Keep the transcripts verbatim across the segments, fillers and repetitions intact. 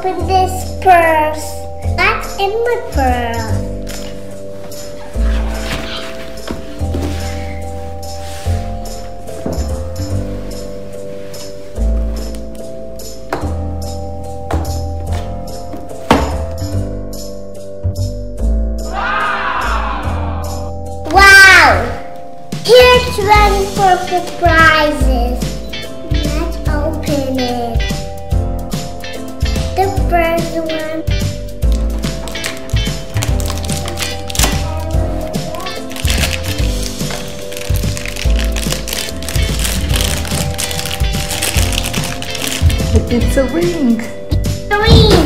open this purse. What's in my purse? Here's one for surprises. Let's open it. The first one. It's a ring. A ring.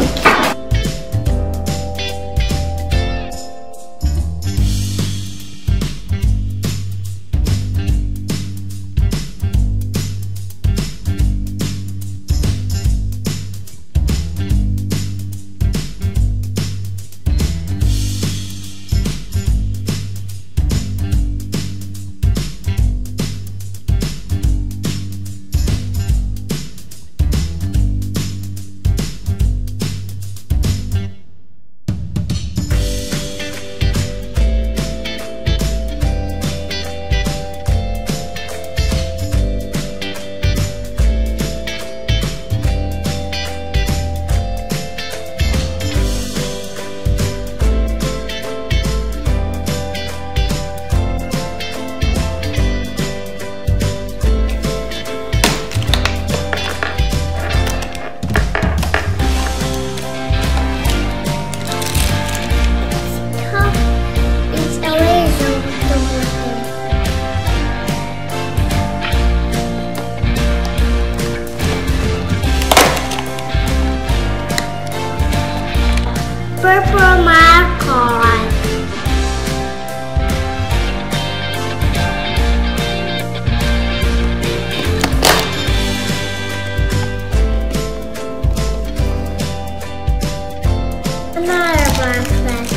Purple marker. Another bracelet.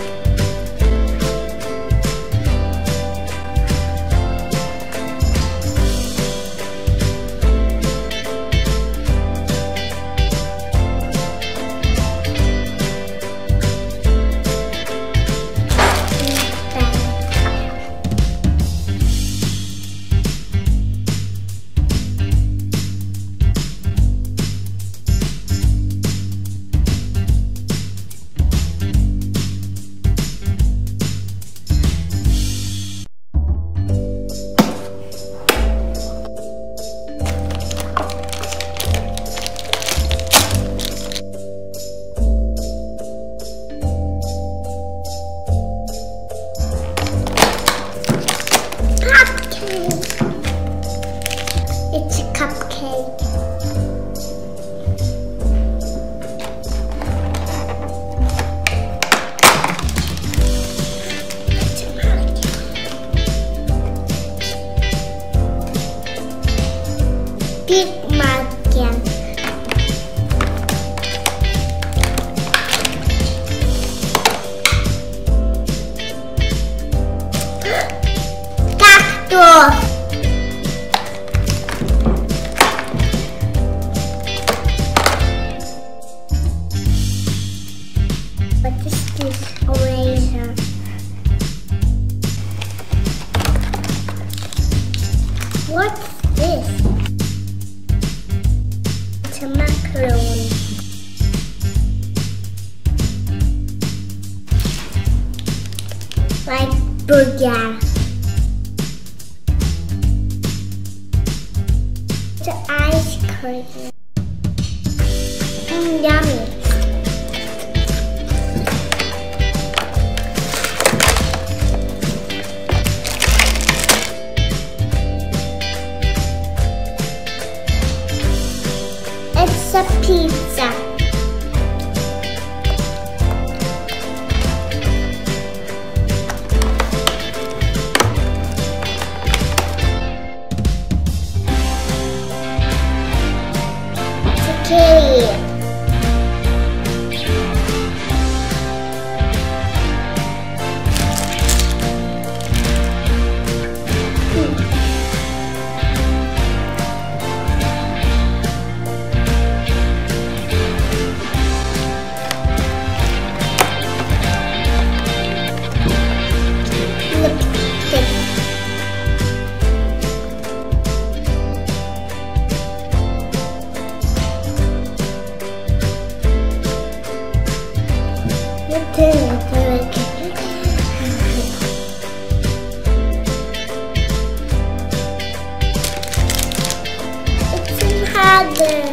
It's a cupcake. It's a market. Big market. Cactus. What is this eraser? What's this? It's a macaron. Like burger. It's an ice cream. Mm, yummy. It's a pizza. It's a Katy. Had the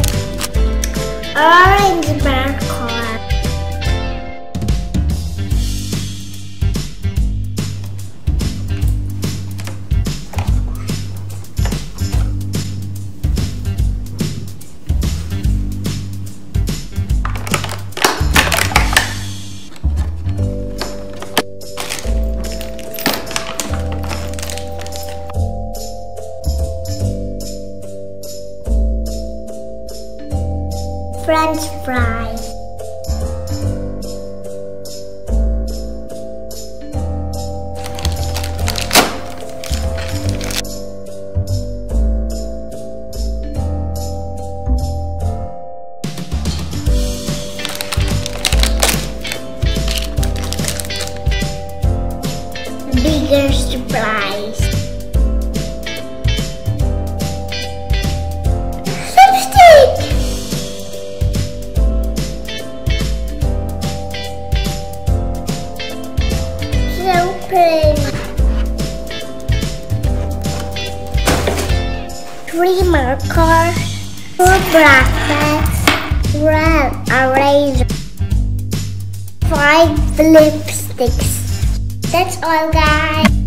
orange marker. French fries. Bigger surprise. Three markers, four bracelets, red eraser, five lipsticks. That's all, guys.